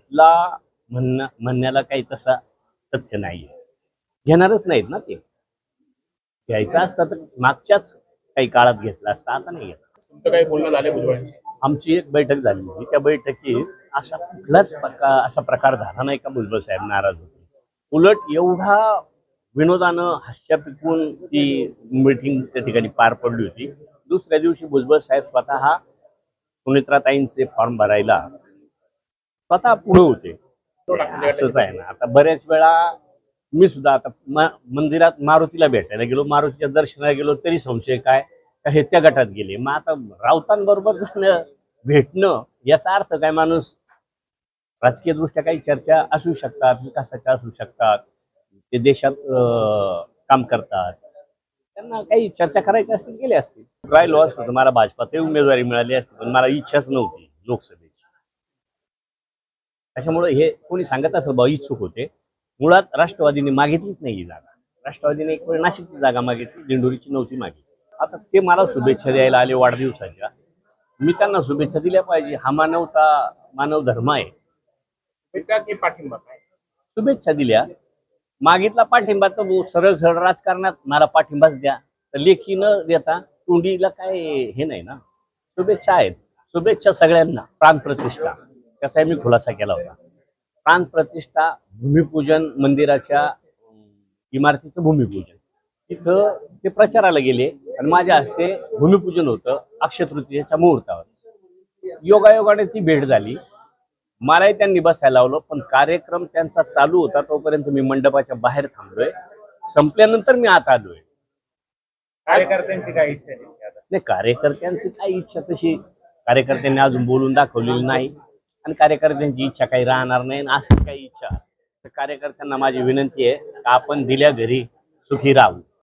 बदला म्हणण्याला काही तसा तथ्य नाही. घेणारच नाहीत ना ते. घ्यायचं असतं तर मागच्याच काही काळात घेतला असता, आता नाही घेत. तुमचं काही बोलणं झालं भुजबळांशी? आमची एक बैठक झाली होती. त्या बैठकीत असा प्रकार झाला नाही का भुजबळ साहेब नाराज होते. उलट एवढा विनोदानं हास्य पिकवून ती मीटिंग त्या ठिकाणी पार पडली होती. दुसऱ्या दिवशी भुजबळ साहेब स्वतः सुनेत्राताईंचे फॉर्म भरायला स्वतः पुढे होते. असंच आहे ना. आता बऱ्याच वेळा मी सुद्धा आता मंदिरात मारुतीला भेटायला गेलो, मारुतीच्या दर्शनाला गेलो तरी संशय काय हे त्या गटात गेले. मग आता राऊतांबरोबर जाणं भेटणं याचा अर्थ काय, माणूस राजकीय दृष्ट्या काही चर्चा असू शकतात, विकासाच्या असू शकतात, ते देशात काम करतात, त्यांना काही चर्चा करायची असतील गेले असतील. राहिलो असतो तर मला भाजपात उमेदवारी मिळाली असती, पण मला इच्छाच नव्हती लोकसभेची. त्याच्यामुळे हे कोणी सांगत असं बा इच्छुक होते. मुळात राष्ट्रवादीने मागितलीच नाही ही जागा. राष्ट्रवादीने एक वेळ नाशिकची जागा मागितली, दिंडोरीची नव्हती मागितली. आता ते मला शुभेच्छा द्यायला आले वाढदिवसाच्या. मी त्यांना शुभेच्छा दिल्या पाहिजे. हा मानव धर्म आहे. की पाठिंबा काय? शुभेच्छा दिल्या. मागितला पाठिंबा तर सरळ सरळ राजकारणात मला पाठिंबाच द्या. तर लेखी न देता तोंडीला काय हे नाही ना. शुभेच्छा आहेत. शुभेच्छा सगळ्यांना. प्राणप्रतिष्ठा त्याचा मी खुलासा केला होता. प्राणप्रतिष्ठा भूमिपूजन, मंदिराच्या इमारतीचं भूमिपूजन, तिथं ते प्रचाराला गेले आणि माझ्या हस्ते भूमिपूजन होतं अक्षय तृतीयेच्या मुहूर्तावर. योगायोगाने ती भेट झाली. मलाही त्यांनी बसायला लावलं, पण कार्यक्रम त्यांचा चालू होता तोपर्यंत मी मंडपाच्या बाहेर थांबलोय. संपल्यानंतर मी आत आलोय. कार्यकर्त्यांची काय इच्छा नाही, कार्यकर्त्यांची काय इच्छा तशी कार्यकर्त्यांनी अजून बोलून दाखवलेली नाही आणि कार्यकर्त्यांची इच्छा काही राहणार नाही. अशी काही इच्छा तर कार्यकर्त्यांना माझी विनंती आहे, आपण दिल्या घरी सुखी राहू.